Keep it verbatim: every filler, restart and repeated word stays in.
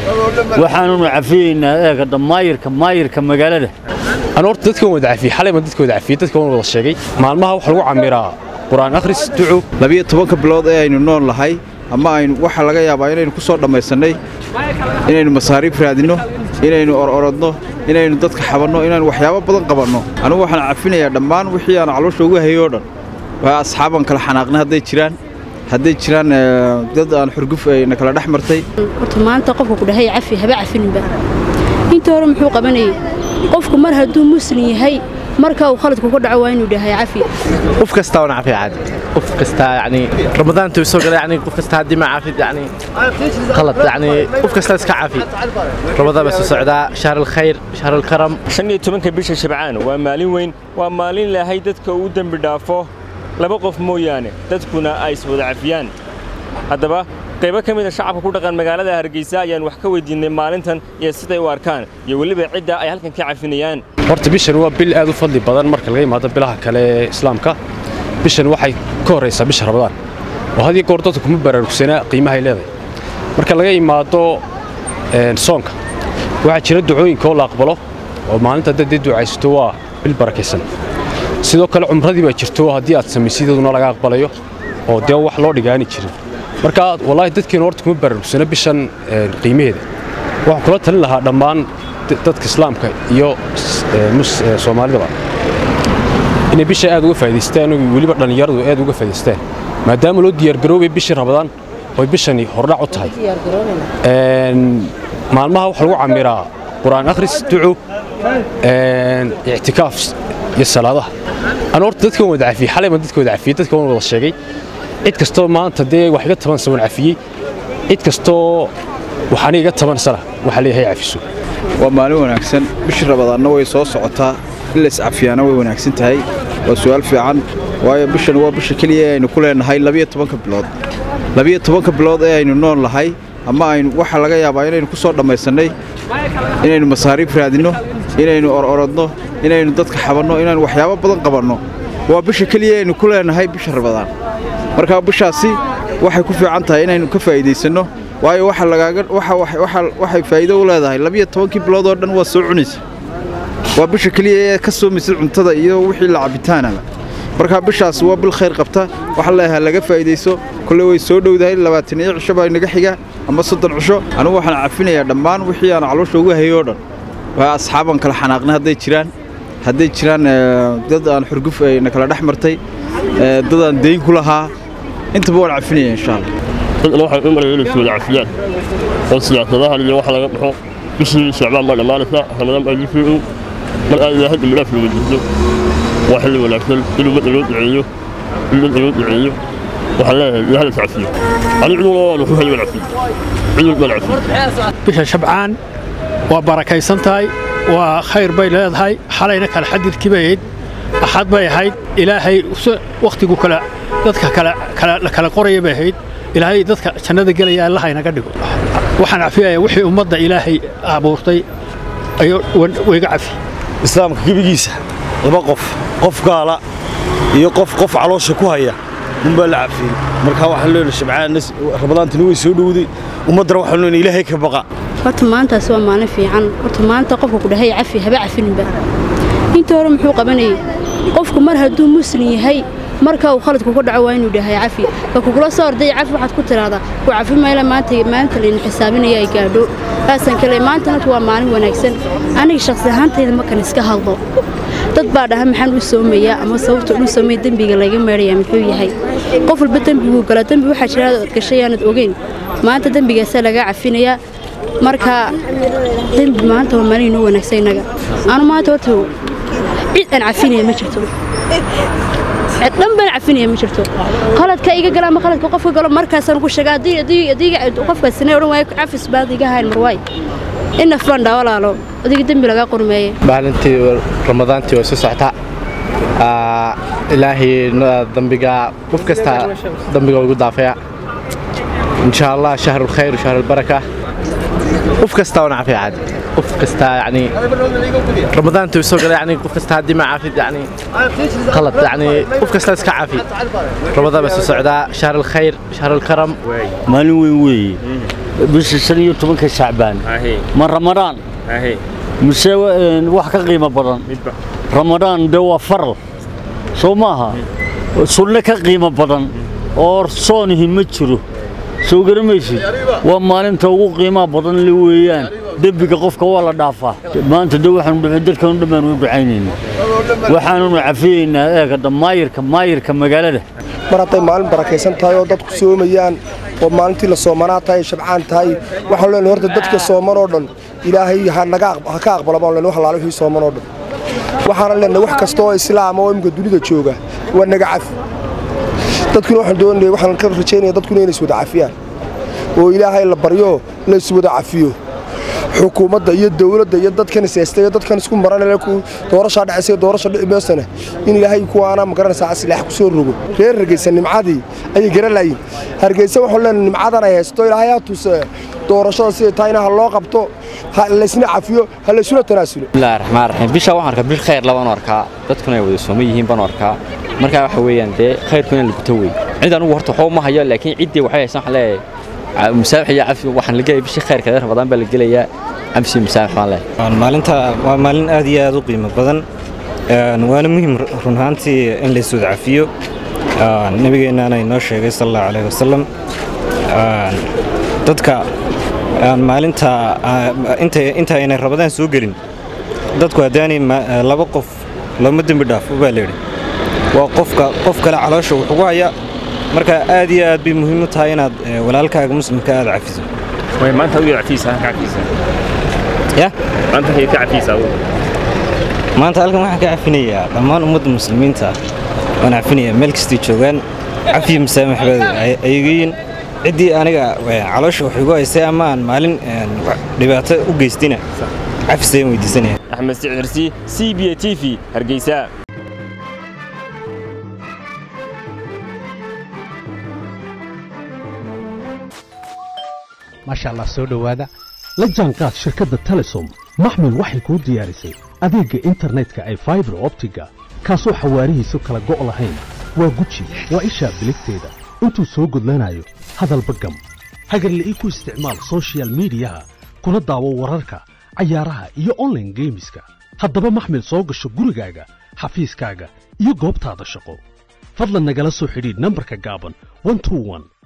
waxaanu cafiina eega damaayirka maayirka magaalada أنا أرد دتك ود عفي حلي ما دتك ود عفي دتك ود الشيء مع المها وحلو عميرة قرآن أخرس دعو لبيه طبق بلاد إيه إنه نور لهاي أما إنه واحد لقى يا باينه إنه كسر لما يسني إنه مصاريف في هذينه إنه أردنا إنه دتك حبرنا إنه وحياة بدن قبرنا أنا واحد عفينا يا دمان وحيا أنا علوش وجوه هيورن وأصحابنا كل حناقنا هذي تيران هذي تيران ضد أن حرقف إنك لا رحمرتي وطمان تقفوا كده هي عفي هبع عفين بقى أنت ورم حقوق بني qofku mar haduu muslim yahay marka uu khaladku ku dhaco waa inuu dhahay cafi qof kasta oo cafi caadi qof kasta yani ramadaan tuu soo galay yani qof kasta hadii ma cafi yani khalad yani qof kasta iska cafi ramadaan bas socda shahr الخير shahr الكرم shan iyo tobanka bisha Shabcaan waa maalin weyn waa maalin laahay dadka uu dambi dhaafo laba qof mooyaane dadkuna ay soo cafiyaan hadaba qaybo kamid ah shacabka ku dhaqan magaalada Hargeysa ayaan wax ka weydiinay maalintan iyo sida ay u arkaan iyo waliba cidda ay halkan ka cafinayaan horta bishan waa bil aad u fadli badan marka laga yimaado bilaha kale islaamka bishan waxay ka horeysaa bisha Ramadaan oo hadii goor dadku kuma baraarugsana qiimaha ay leedahay marka laga yimaado een soonka waxa jira ducooyin oo la aqbalo oo maalinta dad ducaysto waa bil barakeysan sidoo kale umradii baa jirto hadii aad sameeysiduna laga aqbalayo oo dee wax loo dhigaani jirin marka wallahi dadkeen horta kuma baraarugsana bishan qiimaheeda waxa kula talin lahaa dhammaan dadka islaamka iyo Soomaalida inay bisha aad uga faa'iideystaan oo waliba dhalinyaradu aad uga faa'iideystaan maadaama loo diyaar garoobay bisha Ramadaan oo bishani hordhac u tahay een maalmaha wax lagu camiraa quraan akhris duco een i'tikaaf iyo salaadaha ana horta dadka wada cafi xalay ma dadka wada cafi dadka wada sheegay cid kasto maanta dee wax iga taban soo cafiyay cid kasto waxaan iga taban sano waxa leeyahay cafiso waa maalin wanaagsan bisha Ramadaanna way soo socotaa in la iscafiyana way wanaagsan tahay waa su'aal fiican waayo bishan waa bisha kaliya aynu ku leenahay laba iyo toban bilood laba iyo toban bilood ee aynu nool lahay ama aynu waxa laga yaabaa inaynu ku soo dhamaysanay inaynu masaariif raadino inaynu orodno inaynu dadka xabanno inaynu waxyaabo badan qabanno waa bisha kaliya aynu ku leenahay bisha Ramadaan marka bishaasi waxay ku fiican tahay inaynu ka faa'iideysano waayo waxa lagaaga waxa waxa waxay faa'iido u leedahay laba iyo toban bilood oo dhan waa soo cunaysa waa bisha kaliya ee ka soo misay cuntada iyo wixii la cabitaanaba marka bishaas waa bil khayr qabta waxa leeyahay laga faa'iideyso kulli way soo dhowdahay labaatan iyo cisho baa inaga xiga ama soddon cisho anigu waxaan cafinayaa dhammaan wixii aan caloosha uga hayo dhan waa asxaaban kala xanaaqna haday jiraan haday jiraan dad aan xurguf ay kala dhaxmartay dad aan deyn ku lahaa inta buu cafinayaa insha Allah waxa umar iyo soo cafiyaan oo siyaasadaha iyo waxa laga baxo bishii Shacbaan ma dhamaanaysa Ramadaan ay fiican mar ay yahay miraaf lagu jido waxa la wanaagsan inuu mid loo duceeyo mid loo duceeyo waxa la yahay cafiyo ani inuu loo ku hayo cafiyo inuu loo cafiyo bisha Shacbaan waa barakaysan tahay waa khayr bay leedahay xalayna kala xadirkii bay axad bay ahayd ilaahay waqtigu kala dadka kala kala qoraya bay ahayd ilaahay dadka jannada galaya Allah inaga dhigo waxaan cafiyaa wixii ummadda ilaahay abuurtay ayo wayga cafi islaamka gibigiisa laba qof qof gaala iyo qof qof caloosha ku haya unba la cafiyay marka waxa loo Shacbaan Ramadaantina way soo dhowday ummadda waxa loo ilaahay ka baqa horta maanta waa maalin fiican horta maanta qofku ku dhahay cafi haba cafinba inta hore muxuu qabanay qofku mar haduu muslim yahay marka uu khaladku ku dhaco waa inuu dhahay cafi ka kula soo orday cafi waxaad ku tiraahdaa ku cafi meela maanta maanta la xisaabinaya ay gaadho haasan kale maanta waa maalin wanaagsan aniga shakhsi ahaantayda ma kan iska hadlo dad baa dhahay maxaan u soomeeyaa ama sababta uu soomeey dambiga laga meeray muxuu yahay qof walba dambigu gala dambi waxa jira gashay aanad ogeyn maanta dambigaas laga cafinaya marka dambi maanta waa maalin wanaagsan inaga aan maanta wato cid aan cafinaya ma jirto dhan baan cafinaya ma jirto qaladka iga gala ma qaladka qofka galo markaas aan ku sheegay adii adii adii qofka sinay oran way cafis baad iga hayn marway in afran dawalaalo adiga dambi laga qormeeyay maalintii Ramadaantii oo soo socota ah ilaahi dambiga qof kasta dambiga ugu daafaya insha Allah shahr الخير وشهر البركة qof kasta oo cafi caadi qof kasta yani Ramadaan tuu soo galay yani qof kasta hadii ma caafid yani khalad yani qof kasta iska cafi Ramadaan bas socda shahr الخير shahr الكرم maalin weyn weey بس السنة طبعا شعبان ما رمضان مسوي واحد قيمة بدن رمضان دوا فرل سو ماها سنة قيمة بدن أو صونه متشرو سو قرميشي وما أنت وقو قيمة بدن لويان دبك قفك ولا دافع ما أنت دوا حن بعدل كون دمن وبعينين وحنون عفين إيه قد ما يركب ما يركب مقالة مرتين مال بركيسان تاي ودك سوميان ومالنتي للصومانات تاي شبعان تاي وحول له هرت دتك الصومان أردن إلهي هنقع هكاق بلا بلا نوح الله في صومان أردن وحنا لنا وح كستوى السلام ويمكن دولي تشوجه والنجعف دتك نوح دون اللي وحنا كبر رجينا دتك نين يسود عافية وإلهي اللي بريو لا يسود عافيه حكومة يد دولة يد دت كان سياسة يد كان سكون مرنا لكو دورش على عسير دورش على إمسنا إن إلهي كوانا مقرن ساعة سلاح كسور رجو غير رجيس النمعادي أي جرال لين هرجيس وحلا النمعادنا يستوي الحياة توس دورش على سير تاينا هلا قبته هلا سنة عفيو هلا سنة تناسل لا الرحمن الرحيم بيش واحد ركب بالخير لو أنا ركع دتكنا يودسوميين بنركع مركع حويان ده خير كنا اللي بتوي عندنا ورطة حومة هي لكن عدي وحياة صح لا مسامح يا عفو waxaan la galay bishii khayrka dadka badan baa la galaya amsi مسامح ma leh aan maalinta waa maalin aad iyo aad u qiimo badan een waana muhiim run ahaantii in la soo cafiyo aan nabigeena ay noo sheegay sallallahu alayhi wasallam aan dadka aan maalinta inta inta ay rabadaan soo galin dadku hadaani laba qof lama dambi dhaaf u baa leeyahay waa qofka qof kale caloosha wuxuu haya marka aad iyo aad bi muhiim u tahay inaad walaalkaaga muslimka aad cafiso way maanta u cafiisa ka cafiisa ya maanta hay ka cafiisa maanta halkan waxaan ka cafinayaa dhammaan ummadda muslimiinta waan cafinayaa meel kasta joogan cafi musaamaxbad ayageen cidii aniga caloosha wuxuu ugu haystay ama aan maalin dhibaato u geystina cafisay weydiisanaya Axmed Sicirsi C B A T V Hargeysa ما شاء الله سو دhowaada la jaanqaad shirkadda Telesom maxmil waxay ku diyaarisay adeega internetka ay fiber optiga kaasoo xawaarihiisu kala go' lahayn waa guji waa isha biligteeda intuu soo gudlanayo hadalba gam hagarle ii ku isticmaal social media kuna daawo wararka cayaaraha iyo online gameska haddaba maxmil soo gasho gurigaaga xafiiskaaga iyo goobtaada shaqo fadlan nagala soo xidhiidh nambarka gaaban one two one